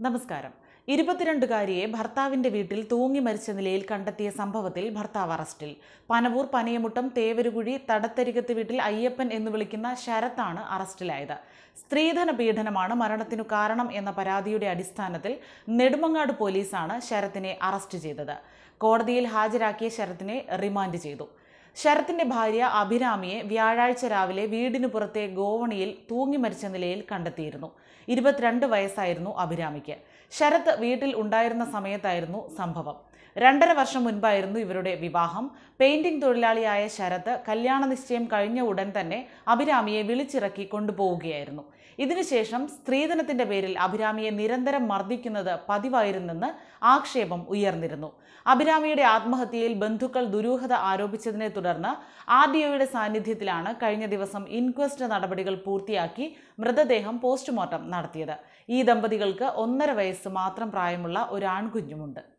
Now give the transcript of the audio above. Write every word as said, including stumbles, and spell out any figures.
നമസ്കാരം. ഇരുപത്തിരണ്ടുകാരിയെ ഭർത്താവിന്റെ വീട്ടിൽ തൂങ്ങി മരിച്ച നിലയിൽ കണ്ടെത്തിയ സംഭവത്തിൽ ഭർത്താവ് അറസ്റ്റിൽ. പനവൂർ പനയമുട്ടം തേവരുകുഴി തടത്തരികത്ത് വീട്ടിൽ അയ്യപ്പൻ എന്ന് വിളിക്കുന്ന ശരത്താണ് അറസ്റ്റിലായത്. സ്ത്രീധന പീഡനമാണ് മരണത്തിനു കാരണം എന്ന പരാതിയുടെ അടിസ്ഥാനത്തിൽ നെടുമങ്ങാട് പോലീസാണ് ശരത്തിനെ അറസ്റ്റ് ചെയ്തത്. കോടതിയിൽ ഹാജരാക്കിയ ശരത്തിനെ റിമാൻഡ് ചെയ്തു. ശരത്തിന്റെ ഭാര്യ അഭിരാമിയെ വ്യാഴാഴ്ച രാവിലെ വീടിനു പുറത്തെ ഗോവണിയിൽ തൂങ്ങി മരിച്ച നിലയിൽ കണ്ടെത്തിയിരുന്നു. ഇരുപത്തിരണ്ട് വയസ്സായിരുന്നു അഭിരാമിക്ക്. ശരത്ത് വീട്ടിൽ ഉണ്ടായിരുന്ന സമയത്തായിരുന്നു സംഭവം. രണ്ടര വർഷം മുൻപായിരുന്നു ഇവരുടെ വിവാഹം. പെയിന്റിംഗ് തൊഴിലാളിയായ ശരത്ത് കല്യാണ നിശ്ചയം കഴിഞ്ഞ ഉടൻ തന്നെ അഭിരാമിയെ വിളിച്ചിറക്കി കൊണ്ടുപോവുകയായിരുന്നു. ഇതിനുശേഷം സ്ത്രീധനത്തിന്റെ പേരിൽ അഭിരാമിയെ നിരന്തരം മർദ്ദിക്കുന്നത് പതിവായിരുന്നെന്ന് ആക്ഷേപം ഉയർന്നിരുന്നു. അഭിരാമിയുടെ ആത്മഹത്യയിൽ ബന്ധുക്കൾ ദുരൂഹത ആരോപിച്ചതിനെ തുടർന്ന് ആർ ഡി ഒയുടെ സാന്നിധ്യത്തിലാണ് കഴിഞ്ഞ ദിവസം ഇൻക്വസ്റ്റ് നടപടികൾ പൂർത്തിയാക്കി മൃതദേഹം പോസ്റ്റ്മോർട്ടം നടത്തിയത്. ഈ ദമ്പതികൾക്ക് ഒന്നര വയസ്സ് മാത്രം പ്രായമുള്ള ഒരു ആൺകുഞ്ഞുമുണ്ട്.